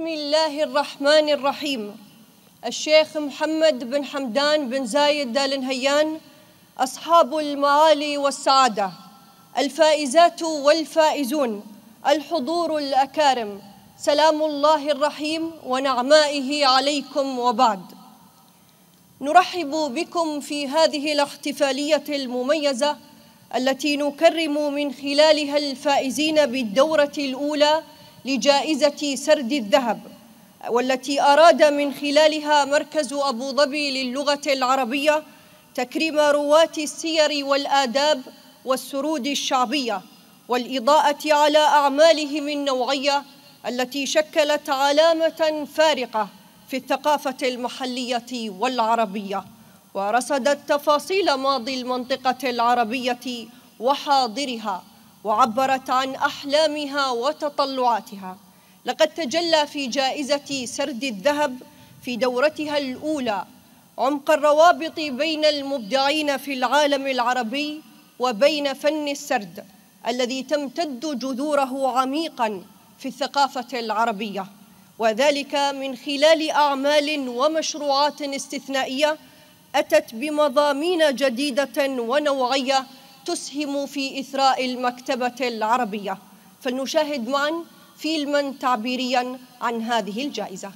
بسم الله الرحمن الرحيم. الشيخ محمد بن حمدان بن زايد آل نهيان، أصحاب المعالي والسعادة، الفائزات والفائزون، الحضور الأكارم، سلام الله الرحيم ونعمائه عليكم وبعد. نرحب بكم في هذه الاحتفالية المميزة التي نكرم من خلالها الفائزين بالدورة الأولى لجائزة سرد الذهب، والتي أراد من خلالها مركز أبو ظبي للغة العربية تكريم رواة السير والآداب والسرود الشعبية والإضاءة على أعمالهم النوعية التي شكلت علامة فارقة في الثقافة المحلية والعربية، ورصدت تفاصيل ماضي المنطقة العربية وحاضرها، وعبرت عن أحلامها وتطلعاتها. لقد تجلى في جائزة سرد الذهب في دورتها الأولى عمق الروابط بين المبدعين في العالم العربي وبين فن السرد الذي تمتد جذوره عميقاً في الثقافة العربية، وذلك من خلال أعمال ومشروعات استثنائية أتت بمضامين جديدة ونوعية تسهم في إثراء المكتبة العربية. فلنشاهد معاً فيلماً تعبيرياً عن هذه الجائزة.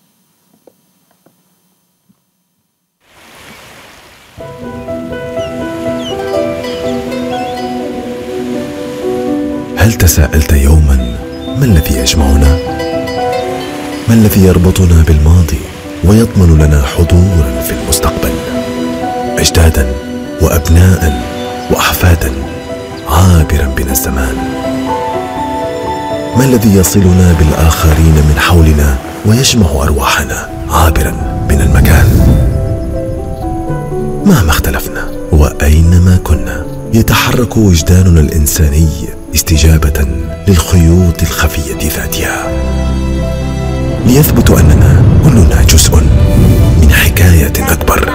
هل تساءلت يوماً ما الذي يجمعنا؟ ما الذي يربطنا بالماضي ويضمن لنا حضوراً في المستقبل؟ أجداداً وأبناءً وأحفاداً عابراً بنا الزمان. ما الذي يصلنا بالآخرين من حولنا ويجمع أرواحنا عابراً بنا المكان؟ مهما اختلفنا وأينما كنا، يتحرك وجداننا الإنساني استجابة للخيوط الخفية ذاتها، ليثبت أننا كلنا جزء من حكاية أكبر.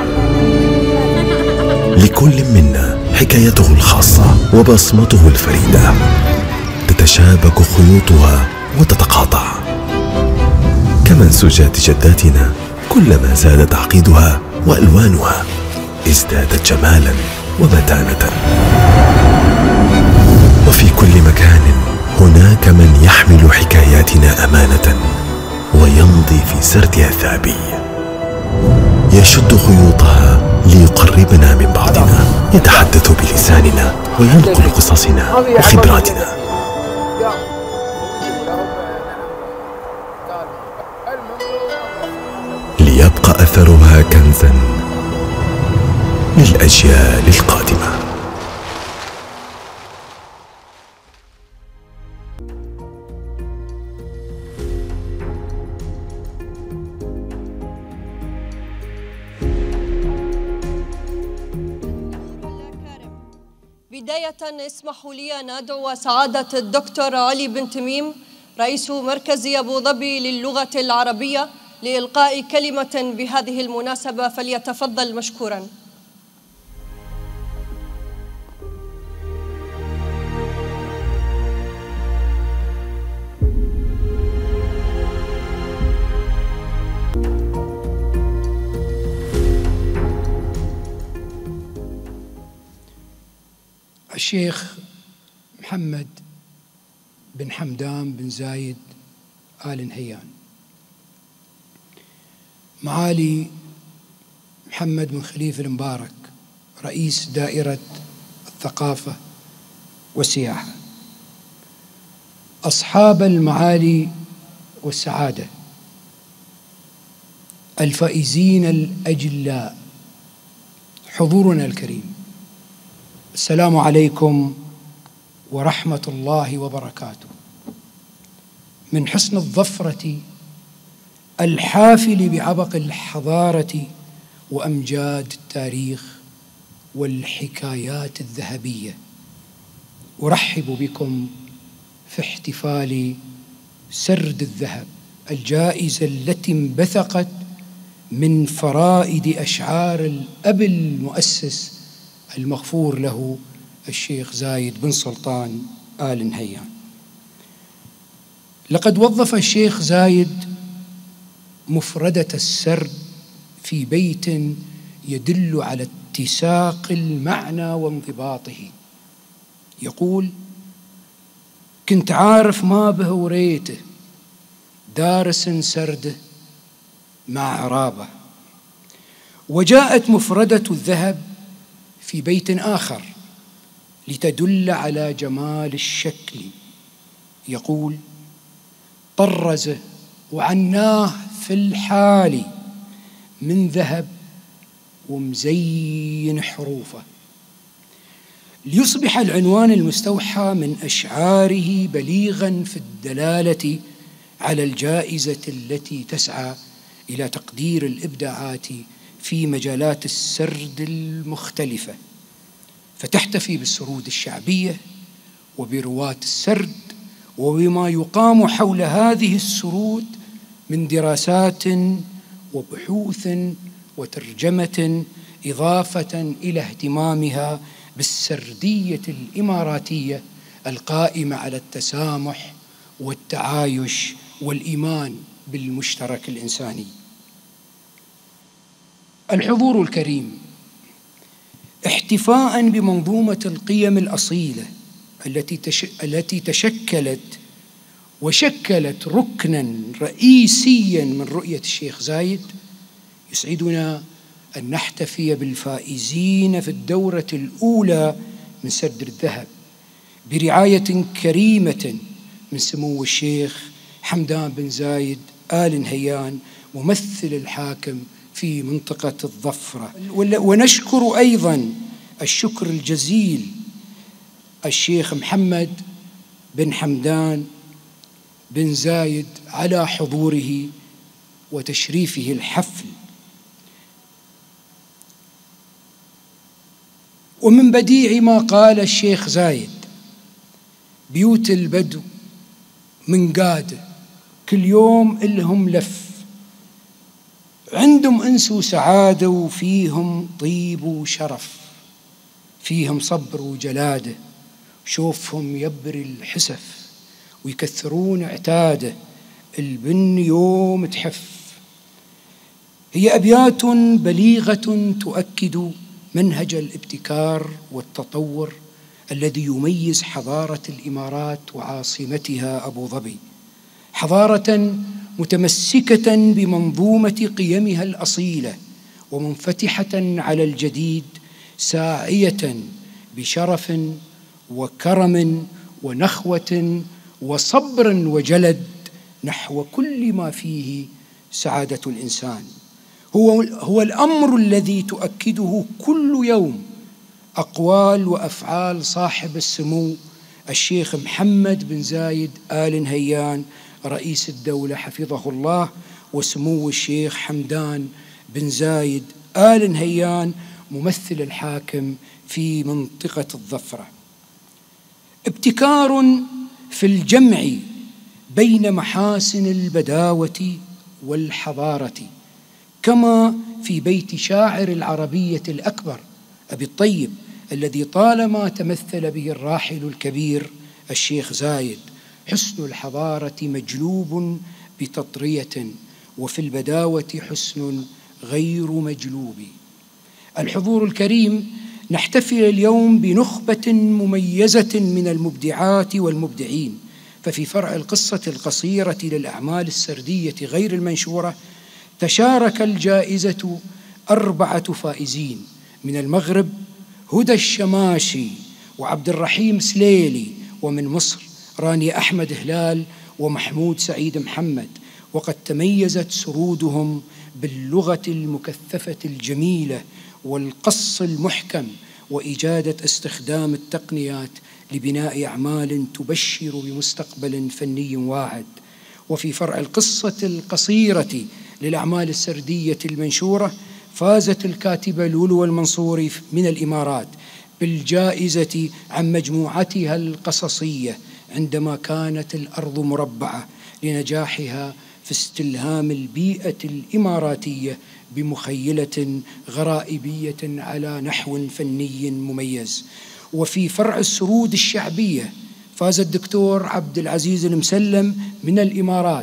لكل منا حكايته الخاصة وبصمته الفريدة، تتشابك خيوطها وتتقاطع كمنسوجات جداتنا. كلما زاد تعقيدها وألوانها ازدادت جمالا ومتانة. وفي كل مكان هناك من يحمل حكاياتنا أمانة ويمضي في سردها الذهبي، يشد خيوطها ليقربنا من بعضنا، يتحدث بلساننا وينقل قصصنا وخبراتنا، ليبقى أثرها كنزا للأجيال القادمة. بداية اسمحوا لي أن أدعو سعادة الدكتور علي بن تميم رئيس مركز أبو ظبي للغة العربية لإلقاء كلمة بهذه المناسبة، فليتفضل مشكورا. الشيخ محمد بن حمدان بن زايد آل نهيان، معالي محمد بن خليفة المبارك رئيس دائرة الثقافة والسياحة، أصحاب المعالي والسعادة، الفائزين الأجلاء، حضورنا الكريم، السلام عليكم ورحمة الله وبركاته. من حسن الظفرة الحافل بعبق الحضارة وأمجاد التاريخ والحكايات الذهبية، أرحب بكم في احتفال سرد الذهب، الجائزة التي انبثقت من فرائد أشعار الأب المؤسس المغفور له الشيخ زايد بن سلطان آل نهيان. لقد وظف الشيخ زايد مفردة السرد في بيت يدل على اتساق المعنى وانضباطه. يقول: كنت عارف ما به وريته، دارس سرده مع عرابة. وجاءت مفردة الذهب في بيت آخر لتدل على جمال الشكل. يقول: طرزه وعناه في الحال من ذهب ومزين حروفه، ليصبح العنوان المستوحى من أشعاره بليغاً في الدلالة على الجائزة التي تسعى إلى تقدير الإبداعات في مجالات السرد المختلفة، فتحتفي بالسرود الشعبية وبرواة السرد وبما يقام حول هذه السرود من دراسات وبحوث وترجمة، إضافة إلى اهتمامها بالسردية الإماراتية القائمة على التسامح والتعايش والإيمان بالمشترك الإنساني. الحضور الكريم، احتفاء بمنظومة القيم الأصيلة التي تشكلت وشكلت ركناً رئيسياً من رؤية الشيخ زايد، يسعدنا أن نحتفي بالفائزين في الدورة الأولى من سرد الذهب برعاية كريمة من سمو الشيخ حمدان بن زايد آل نهيان ممثل الحاكم في منطقة الظفرة. ونشكر أيضاً الشكر الجزيل الشيخ محمد بن حمدان بن زايد على حضوره وتشريفه الحفل. ومن بديع ما قال الشيخ زايد: بيوت البدو من قاده كل يوم إلهم لف، عندهم أنس وسعادة وفيهم طيب وشرف، فيهم صبر وجلاده، شوفهم يبري الحسف ويكثرون اعتاده، البن يوم تحف. هي أبيات بليغة تؤكد منهج الابتكار والتطور الذي يميز حضارة الإمارات وعاصمتها أبو ظبي، حضارة متمسكة بمنظومة قيمها الأصيلة ومنفتحة على الجديد، ساعية بشرف وكرم ونخوة وصبر وجلد نحو كل ما فيه سعادة الإنسان. هو الأمر الذي تؤكده كل يوم أقوال وأفعال صاحب السمو الشيخ محمد بن زايد آل نهيان رئيس الدولة حفظه الله، وسمو الشيخ حمدان بن زايد آل نهيان ممثل الحاكم في منطقة الظفرة. ابتكار في الجمع بين محاسن البداوة والحضارة، كما في بيت شاعر العربية الأكبر أبي الطيب الذي طالما تمثل به الراحل الكبير الشيخ زايد: حسن الحضارة مجلوب بتطرية، وفي البداوة حسن غير مجلوب. الحضور الكريم، نحتفل اليوم بنخبة مميزة من المبدعات والمبدعين، ففي فرع القصة القصيرة للأعمال السردية غير المنشورة تشارك الجائزة 4 فائزين من المغرب: هدى الشماشي وعبد الرحيم سليلي، ومن مصر راني أحمد هلال ومحمود سعيد محمد. وقد تميزت سرودهم باللغة المكثفة الجميلة والقص المحكم وإجادة استخدام التقنيات لبناء أعمال تبشر بمستقبل فني واعد. وفي فرع القصة القصيرة للأعمال السردية المنشورة فازت الكاتبة لولو المنصوري من الإمارات بالجائزة عن مجموعتها القصصية عندما كانت الأرض مربعة، لنجاحها في استلهام البيئة الإماراتية بمخيلة غرائبية على نحو فني مميز. وفي فرع السرود الشعبية فاز الدكتور عبد العزيز المسلم من الإمارات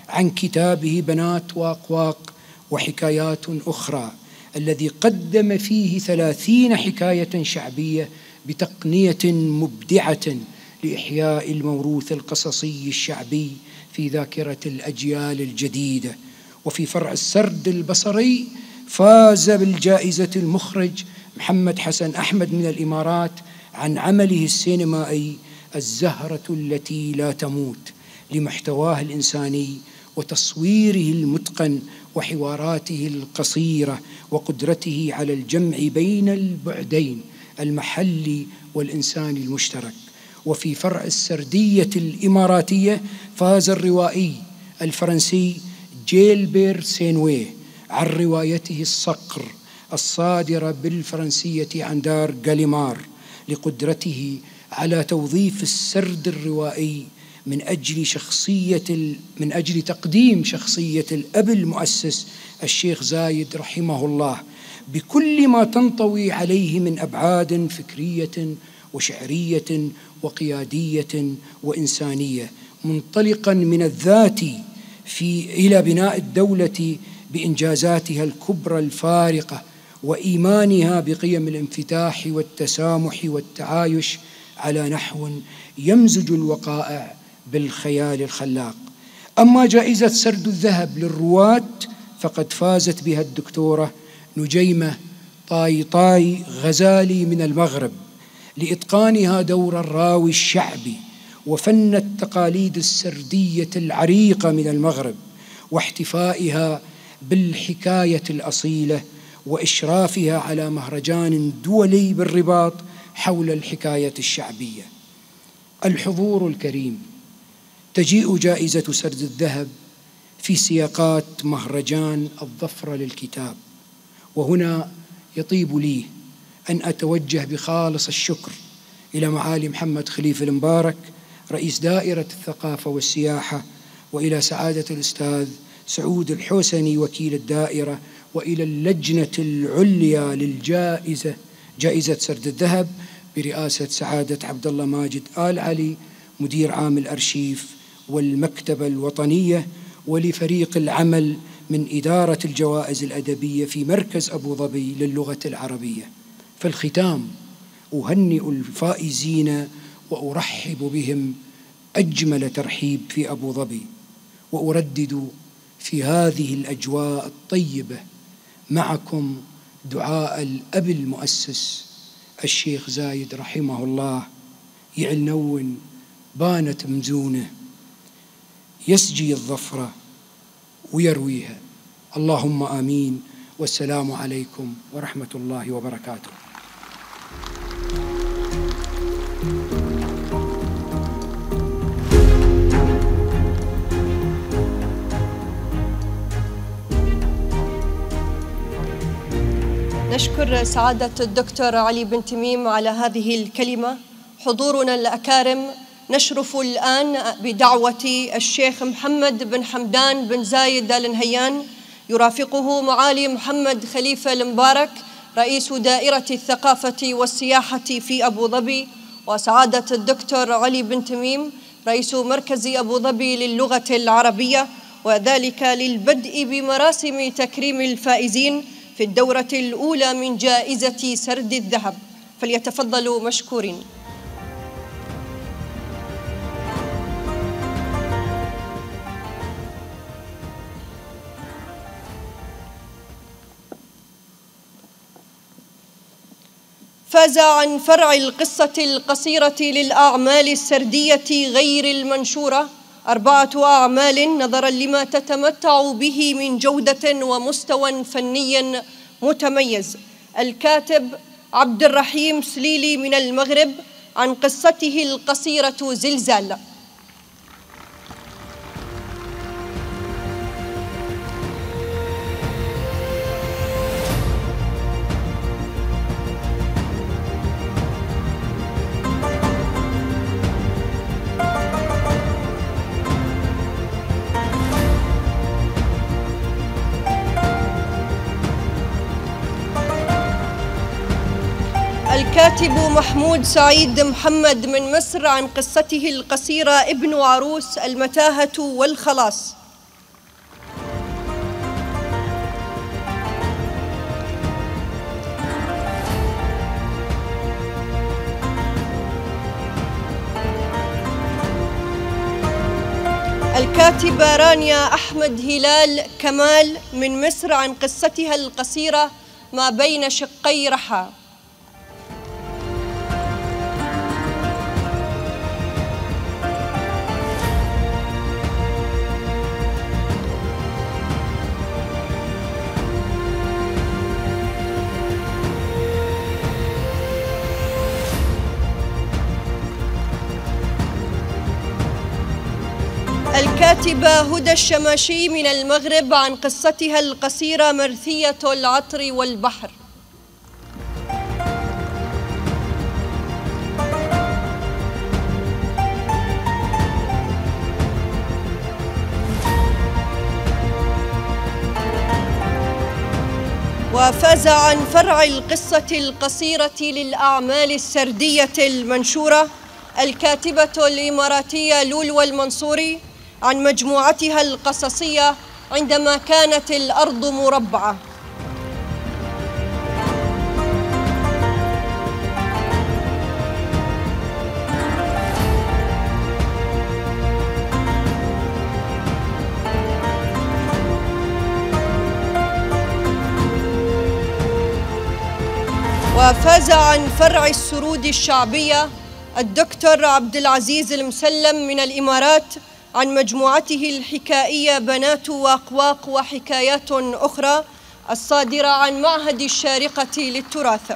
عن كتابه بنات وأقواق وحكايات أخرى، الذي قدم فيه 30 حكاية شعبية بتقنية مبدعة لإحياء الموروث القصصي الشعبي في ذاكرة الأجيال الجديدة. وفي فرع السرد البصري فاز بالجائزة المخرج محمد حسن أحمد من الإمارات عن عمله السينمائي الزهرة التي لا تموت، لمحتواه الإنساني وتصويره المتقن وحواراته القصيرة وقدرته على الجمع بين البعدين المحلي والإنساني المشترك. وفي فرع السردية الإماراتية فاز الروائي الفرنسي جيلبير سينويه عن روايته الصقر الصادرة بالفرنسية عن دار غاليمار، لقدرته على توظيف السرد الروائي من أجل تقديم شخصية الأب المؤسس الشيخ زايد رحمه الله بكل ما تنطوي عليه من أبعاد فكرية وشعرية وقيادية وإنسانية، منطلقا من الذات إلى بناء الدولة بإنجازاتها الكبرى الفارقة وإيمانها بقيم الانفتاح والتسامح والتعايش على نحو يمزج الوقائع بالخيال الخلاق. أما جائزة سرد الذهب للرواة فقد فازت بها الدكتورة نجيمة طاي غزالي من المغرب، لإتقانها دور الراوي الشعبي وفن التقاليد السردية العريقة من المغرب، واحتفائها بالحكاية الأصيلة، وإشرافها على مهرجان دولي بالرباط حول الحكاية الشعبية. الحضور الكريم، تجيء جائزة سرد الذهب في سياقات مهرجان الظفرة للكتاب، وهنا يطيب لي أن أتوجه بخالص الشكر إلى معالي محمد خليفة المبارك رئيس دائرة الثقافة والسياحة، وإلى سعادة الأستاذ سعود الحوسني وكيل الدائرة، وإلى اللجنة العليا للجائزة جائزة سرد الذهب برئاسة سعادة عبد الله ماجد آل علي مدير عام الأرشيف والمكتبة الوطنية، ولفريق العمل من إدارة الجوائز الأدبية في مركز أبو ظبي للغة العربية. في الختام أهنئ الفائزين وأرحب بهم أجمل ترحيب في أبو ظبي، وأردد في هذه الأجواء الطيبة معكم دعاء الأب المؤسس الشيخ زايد رحمه الله: يعلنون بانت مزونة يسجي الظفرة ويرويها. اللهم آمين، والسلام عليكم ورحمة الله وبركاته. نشكر سعادة الدكتور علي بن تميم على هذه الكلمة. حضورنا الأكارم، نشرف الآن بدعوة الشيخ محمد بن حمدان بن زايد آل نهيان، يرافقه معالي محمد خليفة المبارك رئيس دائرة الثقافة والسياحة في أبو ظبي، وسعادة الدكتور علي بن تميم رئيس مركز أبو ظبي للغة العربية، وذلك للبدء بمراسم تكريم الفائزين في الدورة الأولى من جائزة سرد الذهب، فليتفضلوا مشكورين. فاز عن فرع القصة القصيرة للأعمال السردية غير المنشورة 4 أعمال نظراً لما تتمتع به من جودة ومستوى فني متميز. الكاتب عبد الرحيم سليلي من المغرب عن قصته القصيرة زلزال. الكاتب محمود سعيد محمد من مصر عن قصته القصيرة ابن عروس المتاهة والخلاص. الكاتبة رانيا أحمد هلال كمال من مصر عن قصتها القصيرة ما بين شقي رحى. الكاتبة هدى الشماشي من المغرب عن قصتها القصيرة مرثية العطر والبحر. وفاز عن فرع القصة القصيرة للأعمال السردية المنشورة الكاتبة الإماراتية لولو المنصوري عن مجموعتها القصصية عندما كانت الأرض مربعة. وفاز عن فرع السرود الشعبية الدكتور عبد العزيز المسلم من الإمارات عن مجموعته الحكائية بنات وأقواق وحكايات أخرى الصادرة عن معهد الشارقة للتراث.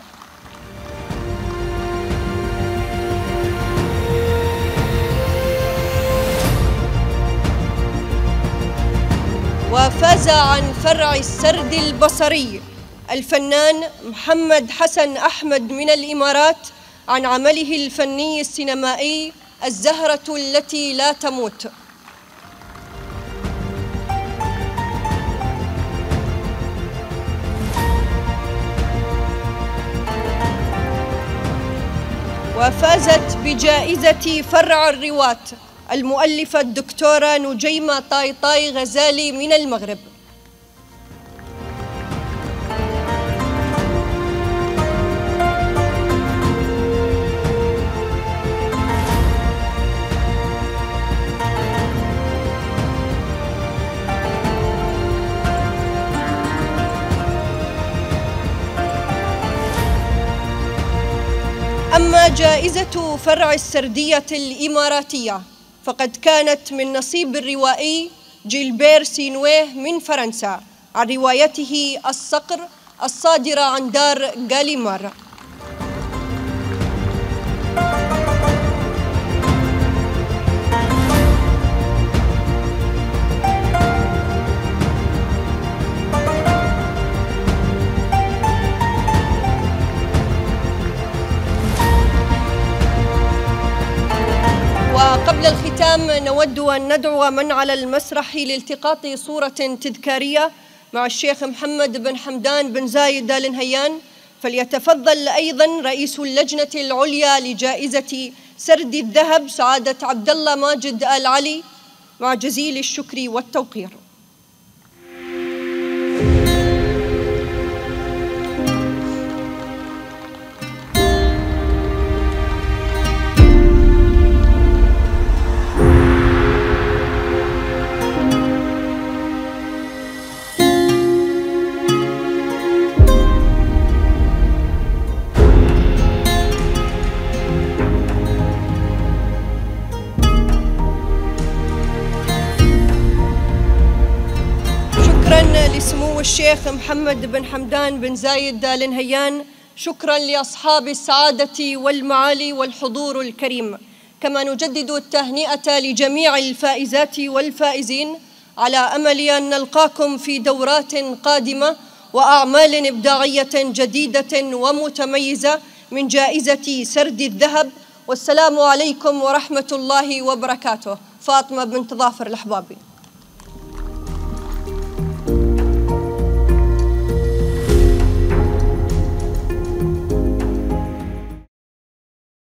وفاز عن فرع السرد البصري الفنان محمد حسن أحمد من الإمارات عن عمله الفني السينمائي الزهرة التي لا تموت. وفازت بجائزة فرع الرواة المؤلفة الدكتورة نجيمة طايطاي غزالي من المغرب. أما جائزة فرع السردية الإماراتية فقد كانت من نصيب الروائي جيلبير سينويه من فرنسا عن روايته الصقر الصادرة عن دار غاليمار. وقبل الختام نود أن ندعو من على المسرح لالتقاط صورة تذكارية مع الشيخ محمد بن حمدان بن زايد آل نهيان، فليتفضل أيضا رئيس اللجنة العليا لجائزة سرد الذهب سعادة عبد الله ماجد آل علي مع جزيل الشكر والتوقير. لسمو الشيخ محمد بن حمدان بن زايد آل نهيان، شكرا لأصحاب السعادة والمعالي والحضور الكريم، كما نجدد التهنئة لجميع الفائزات والفائزين على أمل أن نلقاكم في دورات قادمة وأعمال إبداعية جديدة ومتميزة من جائزة سرد الذهب. والسلام عليكم ورحمة الله وبركاته. فاطمة بنت ظافر الأحبابي.